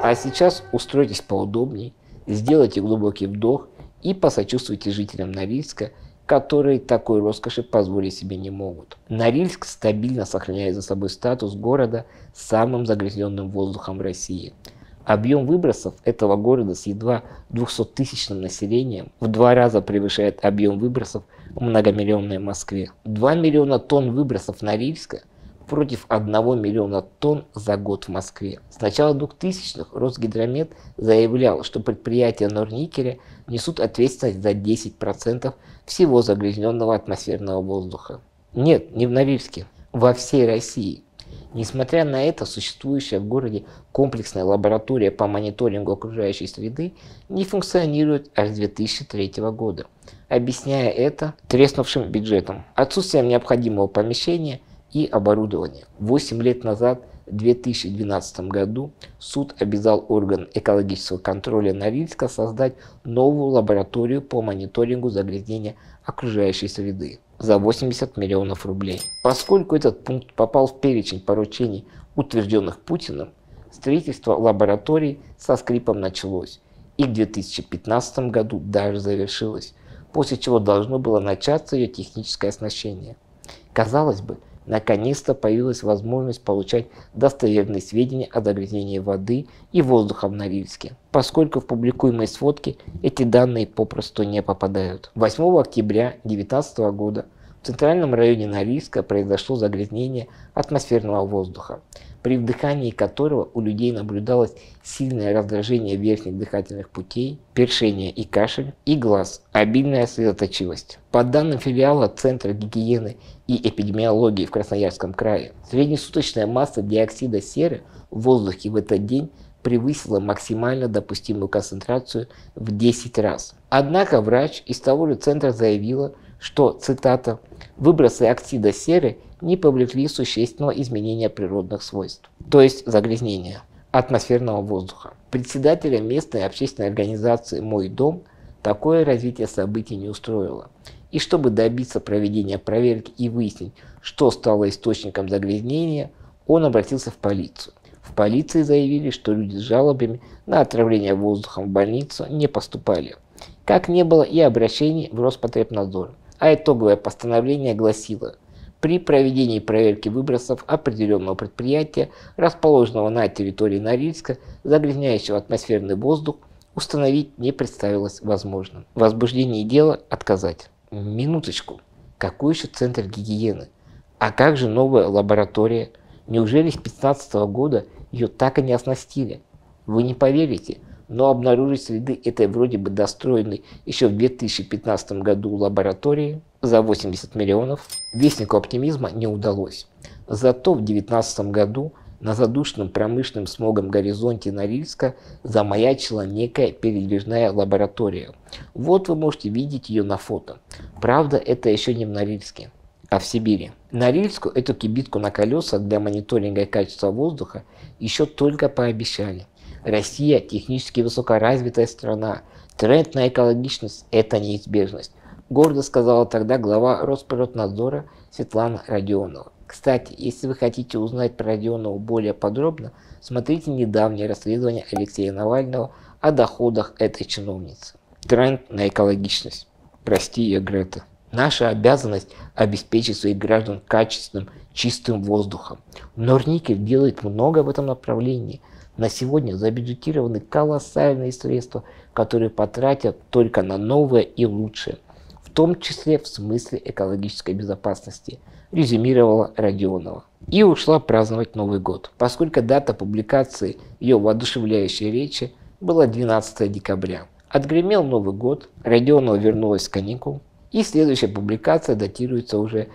А сейчас устройтесь поудобней, сделайте глубокий вдох и посочувствуйте жителям Норильска, которые такой роскоши позволить себе не могут. Норильск стабильно сохраняет за собой статус города с самым загрязненным воздухом в России. Объем выбросов этого города с едва 200-тысячным населением в 2 раза превышает объем выбросов в многомиллионной Москве. 2 миллиона тонн выбросов Норильска против 1 миллиона тонн за год в Москве. С начала 2000-х Росгидромет заявлял, что предприятия Норникеля несут ответственность за 10% всего загрязненного атмосферного воздуха. Нет, не в Норильске, во всей России. Несмотря на это, существующая в городе комплексная лаборатория по мониторингу окружающей среды не функционирует аж с 2003 года, объясняя это треснувшим бюджетом, отсутствием необходимого помещения и оборудования. 8 лет назад, в 2012 году, суд обязал орган экологического контроля Норильска создать новую лабораторию по мониторингу загрязнения окружающей среды за 80 миллионов рублей. Поскольку этот пункт попал в перечень поручений, утвержденных Путиным, строительство лаборатории со скрипом началось и к 2015 году даже завершилось, после чего должно было начаться ее техническое оснащение. Казалось бы, наконец-то появилась возможность получать достоверные сведения о загрязнении воды и воздуха в Норильске, поскольку в публикуемой сводке эти данные попросту не попадают. 8 октября 2019 года в центральном районе Норильска произошло загрязнение атмосферного воздуха, при вдыхании которого у людей наблюдалось сильное раздражение верхних дыхательных путей, першение и кашель, и глаз, обильная слезоточивость. По данным филиала Центра гигиены и эпидемиологии в Красноярском крае, среднесуточная масса диоксида серы в воздухе в этот день превысила максимально допустимую концентрацию в 10 раз. Однако врач из того же центра заявила, что, цитата, «выбросы оксида серы не повлекли существенного изменения природных свойств», то есть загрязнения атмосферного воздуха. Председателя местной общественной организации «Мой дом» такое развитие событий не устроило. И чтобы добиться проведения проверки и выяснить, что стало источником загрязнения, он обратился в полицию. В полиции заявили, что люди с жалобами на отравление воздухом в больницу не поступали. Как не было и обращений в Роспотребнадзор. А итоговое постановление гласило: при проведении проверки выбросов определенного предприятия, расположенного на территории Норильска, загрязняющего атмосферный воздух, установить не представилось возможным. В возбуждении дела отказать. Минуточку. Какой еще центр гигиены? А как же новая лаборатория? Неужели с 2015 года ее так и не оснастили? Вы не поверите, но обнаружить следы этой вроде бы достроенной еще в 2015 году лаборатории за 80 миллионов вестнику оптимизма не удалось. Зато в 2019 году на задушенном промышленным смогом горизонте Норильска замаячила некая передвижная лаборатория. Вот вы можете видеть ее на фото. Правда, это еще не в Норильске, а в Сибири. Норильску эту кибитку на колесах для мониторинга качества воздуха еще только пообещали. Россия технически высокоразвитая страна. Тренд на экологичность – это неизбежность, гордо сказала тогда глава Росприроднадзора Светлана Родионова. Кстати, если вы хотите узнать про Родионову более подробно, смотрите недавнее расследование Алексея Навального о доходах этой чиновницы. Тренд на экологичность. Прости ее, Грета. Наша обязанность обеспечить своих граждан качественным, чистым воздухом. Норникель делает много в этом направлении. На сегодня забюджетированы колоссальные средства, которые потратят только на новое и лучшее, в том числе в смысле экологической безопасности, резюмировала Родионова. И ушла праздновать Новый год, поскольку дата публикации ее воодушевляющей речи была 12 декабря. Отгремел Новый год, Родионова вернулась с каникул, и следующая публикация датируется уже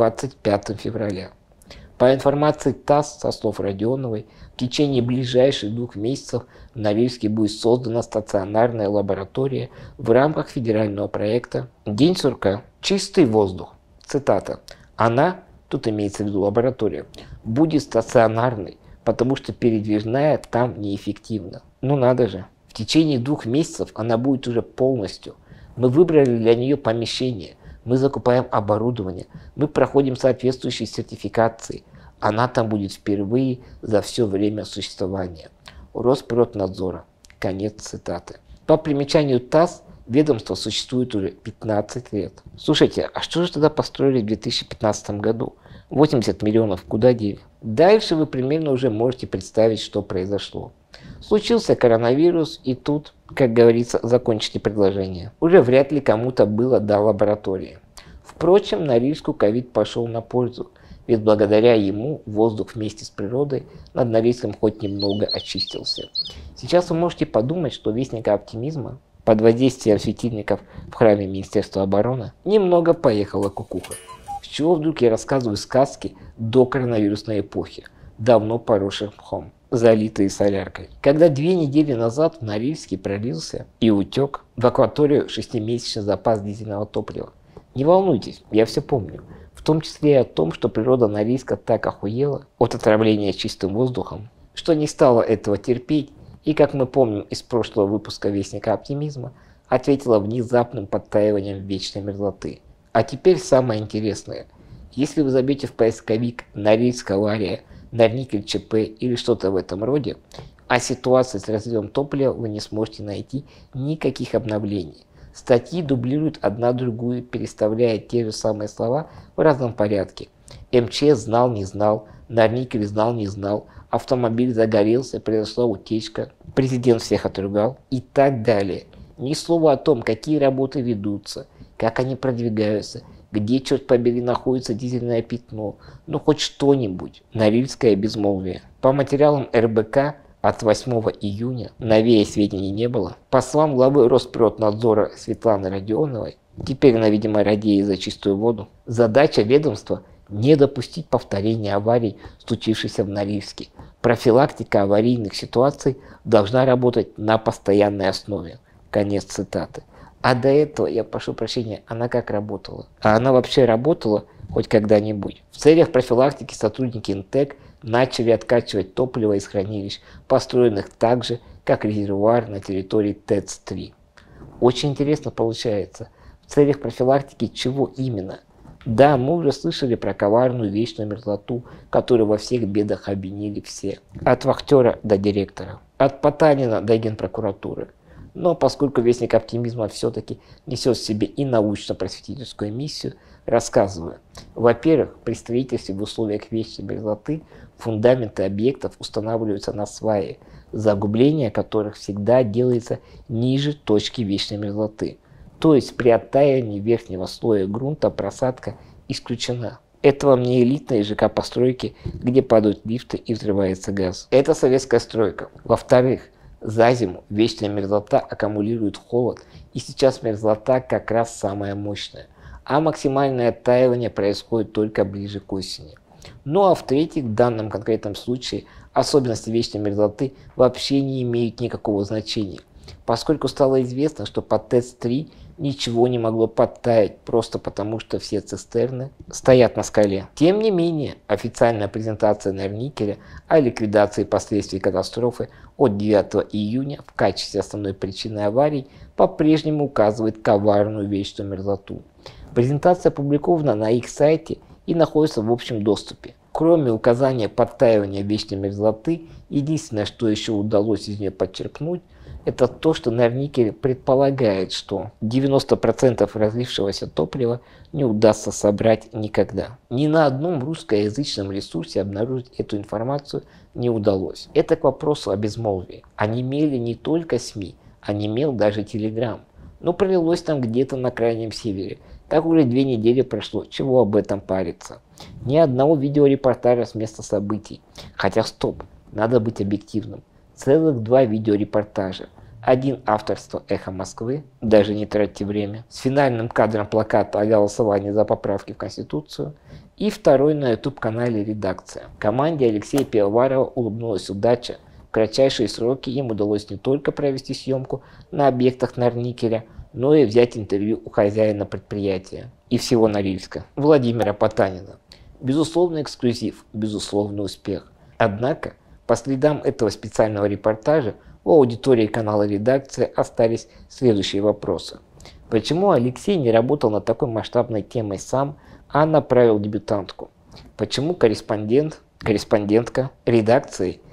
25 февраля. По информации ТАСС, со слов Родионовой, в течение ближайших 2 месяцев в Норильске будет создана стационарная лаборатория в рамках федерального проекта «День сурка. Чистый воздух». Цитата. «Она, тут имеется в виду лаборатория, будет стационарной, потому что передвижная там неэффективна». Ну надо же. В течение 2 месяцев она будет уже полностью. Мы выбрали для нее помещение, мы закупаем оборудование, мы проходим соответствующие сертификации. Она там будет впервые за все время существования. Росприроднадзора. Конец цитаты. По примечанию ТАСС, ведомство существует уже 15 лет. Слушайте, а что же тогда построили в 2015 году? 80 миллионов куда дели? Дальше вы примерно уже можете представить, что произошло. Случился коронавирус, и тут, как говорится, закончите предложение. Уже вряд ли кому-то было до лаборатории. Впрочем, Норильску ковид пошел на пользу, ведь благодаря ему воздух вместе с природой над Норильском хоть немного очистился. Сейчас вы можете подумать, что вестника оптимизма под воздействием светильников в храме Министерства обороны немного поехала кукуха. С чего вдруг я рассказываю сказки до коронавирусной эпохи, давно поросших мхом, залитые соляркой. Когда 2 недели назад в Норильске пролился и утек в акваторию 6-месячный запас дизельного топлива. Не волнуйтесь, я все помню. В том числе и о том, что природа Норильска так охуела от отравления чистым воздухом, что не стала этого терпеть, и, как мы помним из прошлого выпуска Вестника оптимизма, ответила внезапным подтаиванием вечной мерзлоты. А теперь самое интересное. Если вы забьете в поисковик «Норильск авария», «Норникель ЧП» или что-то в этом роде, о ситуации с разливом топлива вы не сможете найти никаких обновлений. Статьи дублируют одна другую, переставляя те же самые слова в разном порядке. МЧС знал, не знал, Норникель знал, не знал, автомобиль загорелся, произошла утечка, президент всех отругал и так далее. Ни слова о том, какие работы ведутся, как они продвигаются, где, черт побери, находится дизельное пятно, ну хоть что-нибудь. Норильское безмолвие. По материалам РБК от 8 июня новее сведений не было. По словам главы Росприроднадзора Светланы Родионовой, теперь она, видимо, радеет за чистую воду, задача ведомства – не допустить повторения аварий, случившихся в Норильске. Профилактика аварийных ситуаций должна работать на постоянной основе. Конец цитаты. А до этого, я прошу прощения, она как работала? А она вообще работала хоть когда-нибудь? В целях профилактики сотрудники НТЭК начали откачивать топливо из хранилищ, построенных так же, как резервуар на территории ТЭЦ-3. Очень интересно получается. В целях профилактики чего именно? Да, мы уже слышали про коварную вечную мерзлоту, которую во всех бедах обвинили все. От вахтера до директора. От Потанина до генпрокуратуры. Но поскольку Вестник оптимизма все-таки несет в себе и научно-просветительскую миссию, рассказываю. Во-первых, при строительстве в условиях вечной мерзлоты фундаменты объектов устанавливаются на сваи, загубление которых всегда делается ниже точки вечной мерзлоты. То есть при оттаивании верхнего слоя грунта просадка исключена. Это вам не элитные ЖК-постройки, где падают лифты и взрывается газ. Это советская стройка. Во-вторых, за зиму вечная мерзлота аккумулирует холод, и сейчас мерзлота как раз самая мощная, а максимальное оттаивание происходит только ближе к осени. Ну а в-третьих, в данном конкретном случае особенности вечной мерзлоты вообще не имеют никакого значения, поскольку стало известно, что по ТЭЦ-3 ничего не могло подтаять, просто потому что все цистерны стоят на скале. Тем не менее, официальная презентация Норникеля о ликвидации последствий катастрофы от 9 июня в качестве основной причины аварий по-прежнему указывает коварную вечную мерзлоту. Презентация опубликована на их сайте и находится в общем доступе. Кроме указания подтаивания вечной мерзлоты, единственное, что еще удалось из нее подчеркнуть, это то, что Норникель предполагает, что 90% разлившегося топлива не удастся собрать никогда. Ни на одном русскоязычном ресурсе обнаружить эту информацию не удалось. Это к вопросу о безмолвии. Онемели не только СМИ, онемел даже Телеграм. Но пролилось там где-то на крайнем севере. Так уже 2 недели прошло, чего об этом париться. Ни одного видеорепортажа с места событий. Хотя стоп, надо быть объективным. Целых 2 видеорепортажа. Один авторство «Эхо Москвы», даже не тратьте время, с финальным кадром плаката о голосовании за поправки в Конституцию, и второй на YouTube-канале «Редакция». Команде Алексея Пивоварова улыбнулась удача. В кратчайшие сроки им удалось не только провести съемку на объектах Норникеля, но и взять интервью у хозяина предприятия и всего Норильска, Владимира Потанина. Безусловный эксклюзив, безусловный успех. Однако, по следам этого специального репортажа у аудитории канала «Редакция» остались следующие вопросы. Почему Алексей не работал над такой масштабной темой сам, а направил дебютантку? Почему корреспондентка редакции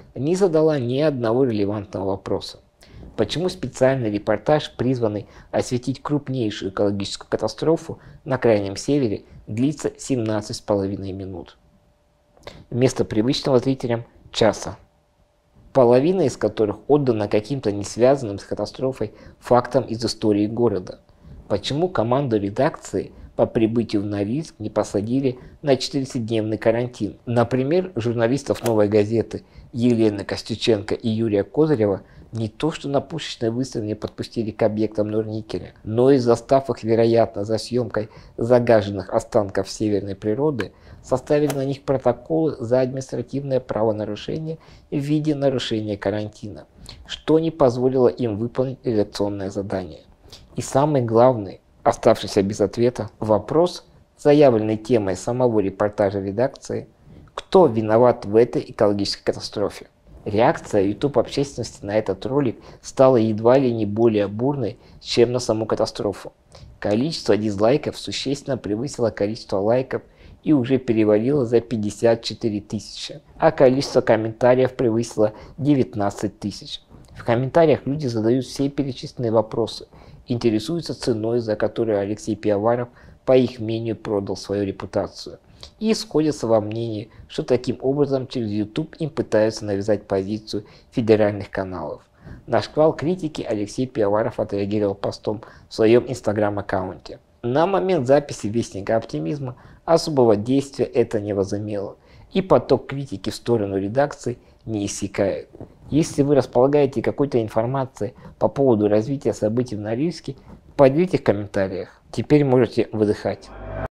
не задала ни одного релевантного вопроса. Почему специальный репортаж, призванный осветить крупнейшую экологическую катастрофу на Крайнем Севере, длится 17,5 минут? Вместо привычного зрителям часа, половина из которых отдана каким-то не связанным с катастрофой фактам из истории города. Почему команду редакции по прибытию в Норильск не посадили на 40-дневный карантин? Например, журналистов «Новой газеты» Елены Костюченко и Юрия Козырева не то что на пушечный выстрел не подпустили к объектам Норникеля, но и застав их, вероятно, за съемкой загаженных останков северной природы, составили на них протоколы за административное правонарушение в виде нарушения карантина, что не позволило им выполнить редакционное задание. И самый главный, оставшийся без ответа, вопрос, заявленный темой самого репортажа редакции: кто виноват в этой экологической катастрофе? Реакция YouTube общественности на этот ролик стала едва ли не более бурной, чем на саму катастрофу. Количество дизлайков существенно превысило количество лайков и уже перевалило за 54 тысячи, а количество комментариев превысило 19 тысяч. В комментариях люди задают все перечисленные вопросы, интересуются ценой, за которую Алексей Пивоваров, по их мнению, продал свою репутацию, и сходятся во мнении, что таким образом через YouTube им пытаются навязать позицию федеральных каналов. На шквал критики Алексей Пивоваров отреагировал постом в своем инстаграм-аккаунте. На момент записи Вестника Оптимизма особого действия это не возымело, и поток критики в сторону редакции не иссякает. Если вы располагаете какой-то информацией по поводу развития событий в Норильске, поделитесь в комментариях. Теперь можете выдыхать.